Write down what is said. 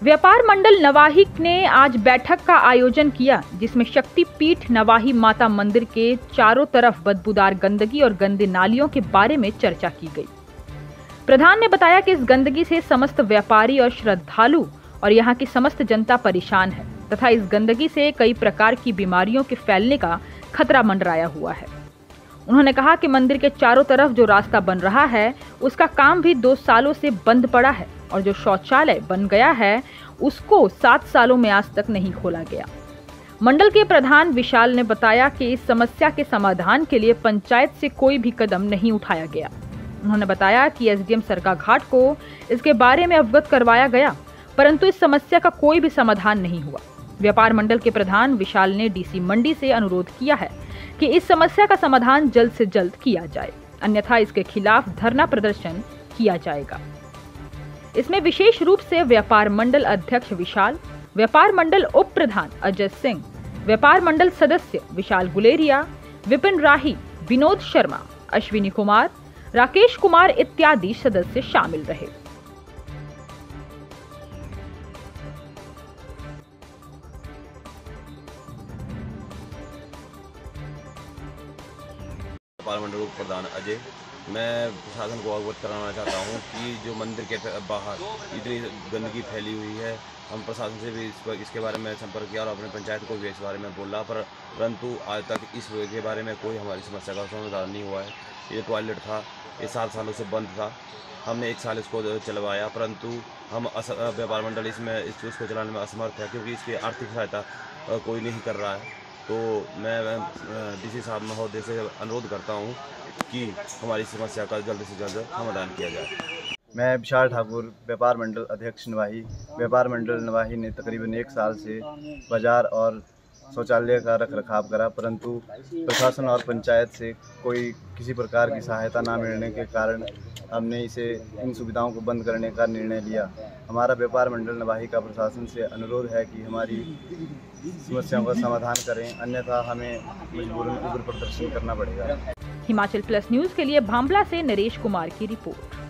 व्यापार मंडल नवाही ने आज बैठक का आयोजन किया, जिसमें शक्तिपीठ नवाही माता मंदिर के चारों तरफ बदबूदार गंदगी और गंदे नालियों के बारे में चर्चा की गई। प्रधान ने बताया कि इस गंदगी से समस्त व्यापारी और श्रद्धालु और यहाँ की समस्त जनता परेशान है तथा इस गंदगी से कई प्रकार की बीमारियों के फैलने का खतरा मंडराया हुआ है। उन्होंने कहा कि मंदिर के चारों तरफ जो रास्ता बन रहा है उसका काम भी 2 सालों से बंद पड़ा है और जो शौचालय बन गया है उसको 7 सालों में आज तक नहीं खोला गया। मंडल के प्रधान विशाल ने बताया कि इस समस्या के समाधान के लिए पंचायत से कोई भी कदम नहीं उठाया गया। उन्होंने बताया कि एसडीएम सरकाघाट को इसके बारे में अवगत करवाया गया, परंतु इस समस्या का कोई भी समाधान नहीं हुआ। व्यापार मंडल के प्रधान विशाल ने डीसी मंडी से अनुरोध किया है कि इस समस्या का समाधान जल्द से जल्द किया जाए, अन्यथा इसके खिलाफ धरना प्रदर्शन किया जाएगा। इसमें विशेष रूप से व्यापार मंडल अध्यक्ष विशाल, व्यापार मंडल उप प्रधान अजय सिंह, व्यापार मंडल सदस्य विशाल गुलेरिया, विपिन राही, विनोद शर्मा, अश्विनी कुमार, राकेश कुमार इत्यादि सदस्य शामिल रहे। व्यापार मंडल उप प्रधान अजय, मैं प्रशासन को अवगत कराना चाहता हूँ कि जो मंदिर के बाहर इतनी गंदगी फैली हुई है। हम प्रशासन से भी इसके बारे में संपर्क किया और अपने पंचायत को भी इस बारे में बोला, परंतु आज तक इस के बारे में कोई हमारी समस्या का समाधान नहीं हुआ है। ये टॉयलेट था, ये 7 सालों से बंद था। हमने 1 साल इसको चलवाया, परंतु हम व्यापार मंडल इस उसको चलाने में असमर्थ है, क्योंकि इसकी आर्थिक सहायता कोई नहीं कर रहा है। तो मैं डीसी साहब महोदय से अनुरोध करता हूं कि हमारी समस्या का जल्द से जल्द समाधान किया जाए। मैं विशाल ठाकुर, व्यापार मंडल अध्यक्ष नवाही। व्यापार मंडल नवाही ने तकरीबन 1 साल से बाजार और शौचालय का रखरखाव करा, परंतु प्रशासन और पंचायत से कोई किसी प्रकार की सहायता ना मिलने के कारण हमने इन सुविधाओं को बंद करने का निर्णय लिया। हमारा व्यापार मंडल नवाही का प्रशासन से अनुरोध है कि हमारी समस्याओं का समाधान करें, अन्यथा हमें मजबूरन उग्र प्रदर्शन करना पड़ेगा। हिमाचल प्लस न्यूज के लिए भांबला से नरेश कुमार की रिपोर्ट।